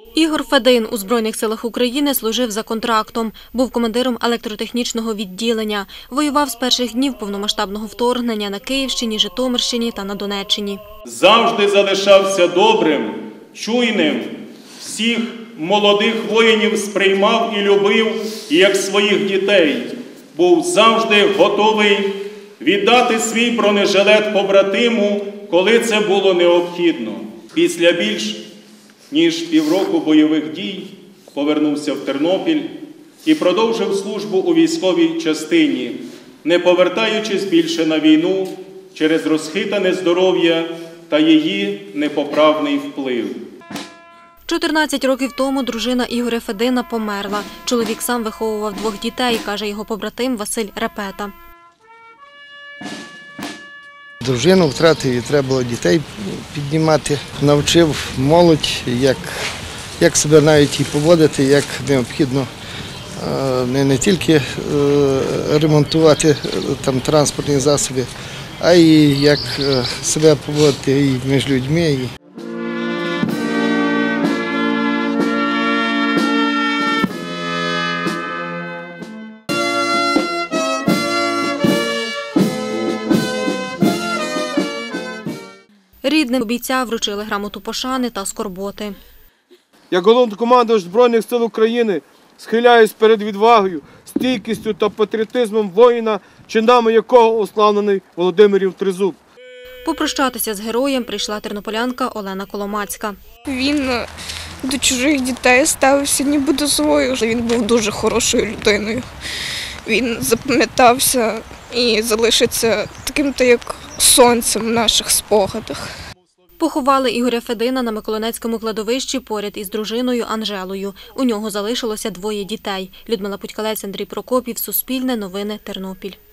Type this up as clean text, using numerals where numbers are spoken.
Ігор Федин у Збройних силах України служив за контрактом. Був командиром електротехнічного відділення. Воював з перших днів повномасштабного вторгнення на Київщині, Житомирщині та на Донеччині. Завжди залишався добрим, чуйним. Всіх молодих воїнів сприймав і любив, як своїх дітей. Був завжди готовий віддати свій бронежилет побратиму, коли це було необхідно. Після більш ніж півроку бойових дій повернувся в Тернопіль і продовжив службу у військовій частині, не повертаючись більше на війну через розхитане здоров'я та її непоправний вплив. 14 років тому дружина Ігоря Федина померла. Чоловік сам виховував 2 дітей, каже його побратим Василь Репета. Дружину втратив і треба було дітей піднімати. Навчив молодь, як себе навіть і поводити, як необхідно не тільки ремонтувати там транспортні засоби, а й як себе поводити і між людьми. Рідним бійця вручили грамоту пошани та скорботи. Як головнокомандувач Збройних сил України схиляюсь перед відвагою, стійкістю та патріотизмом воїна, чинами якого уславлений Володимирів Тризуб. Попрощатися з героєм прийшла тернополянка Олена Коломацька. Він до чужих дітей ставився ніби до своїх. Він був дуже хорошою людиною. Він запам'ятався і залишиться таким-то, як сонцем в наших спогадах. Поховали Ігоря Федина на Миколинецькому кладовищі поряд із дружиною Анжелою. У нього залишилося 2 дітей. Людмила Путькалець, Андрій Прокопів, Суспільне новини, Тернопіль.